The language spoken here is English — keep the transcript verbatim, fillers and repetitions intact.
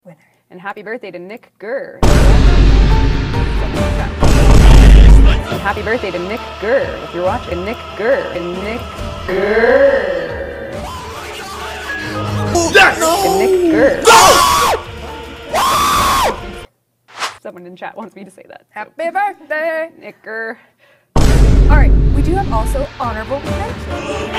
winner. And happy birthday to Nick Gurr. And happy birthday to Nick Gurr. If you're watching, Nick Gurr. And Nick Gurr. Yes! And Nick Gurr. Someone in chat wants me to say that. Happy birthday! Nick Gurr. All right, we do have also honorable mentions.